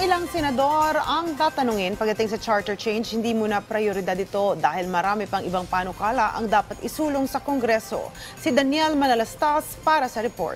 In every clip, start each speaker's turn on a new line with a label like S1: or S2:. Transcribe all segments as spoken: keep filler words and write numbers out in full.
S1: ilang senador ang tatanungin pagdating sa charter change, hindi muna prioridad ito dahil marami pang ibang panukala ang dapat isulong sa Kongreso. Si Daniel Manalastas para sa report.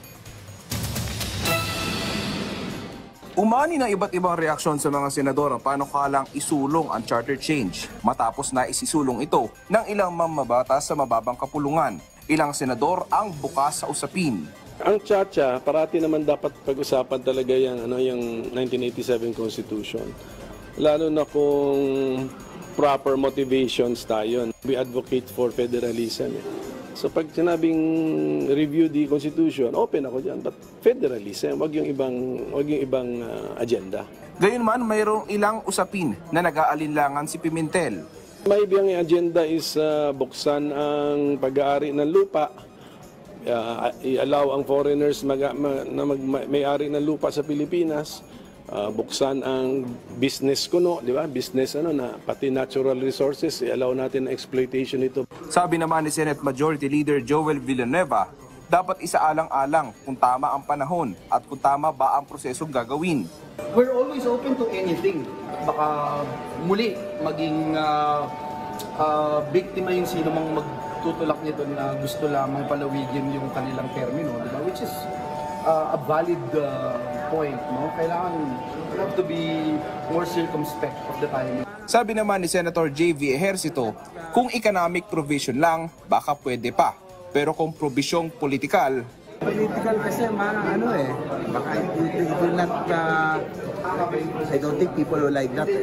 S2: Umani ng iba't ibang reaksyon sa mga senador ang panukalang isulong ang charter change matapos na isisulong ito ng ilang mamabatas sa mababang kapulungan. Ilang senador ang bukas sa usapin.
S3: Ang Chacha, parati naman dapat pag-usapan talaga yung, ano, yung nineteen eighty-seven Constitution. Lalo na kung proper motivations tayo. We advocate for federalism. Eh. So pag sinabing review the Constitution, open ako dyan. But federalism, wag yung ibang, wag yung ibang uh, agenda.
S2: Gayunman, mayroong ilang usapin na nag-aalinlangan si Pimentel.
S3: May ibang agenda is uh, buksan ang pag-aari ng lupa. Uh, i-allow ang foreigners mag, ma, na mag, may-ari ng lupa sa Pilipinas, uh, buksan ang business kuno, di ba? Business ano na pati natural resources, i-allow natin ang exploitation ito.
S2: Sabi naman ni Senate Majority Leader Joel Villanueva, dapat isaalang-alang kung tama ang panahon at kung tama ba ang prosesong gagawin.
S4: We're always open to anything. Baka muli maging uh, uh, biktima yung sino mang mag tutulak nito na gusto lamang palawigin yung kanilang termino, di ba? Which is uh, a valid uh, point, no? Kailangan we have to be more circumspect of the time.
S2: Sabi naman ni Senator J V Ejercito, kung economic provision lang, baka pwede pa. Pero kung probisyong politikal,
S5: political kasi mga ano eh, baka it will not, uh, I don't think people will like that.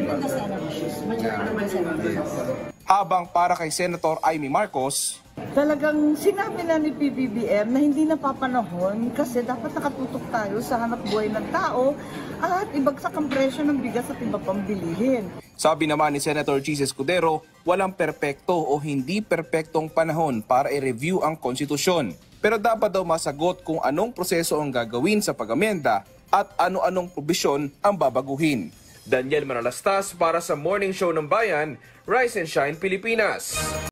S2: Habang para kay Senator Amy Marcos,
S6: talagang sinabi na ni P B B M na hindi napapanahon kasi dapat nakatutok tayo sa hanap buhay ng tao at ibagsak ang presyo ng bigas at iba pang bilihin.
S2: Sabi naman ni Senator Chis Escudero, walang perpekto o hindi perpektong panahon para i-review ang konstitusyon. Pero dapat daw masagot kung anong proseso ang gagawin sa pag-amenda at ano-anong probisyon ang babaguhin. Daniel Manalastas para sa Morning Show ng Bayan, Rise and Shine Pilipinas.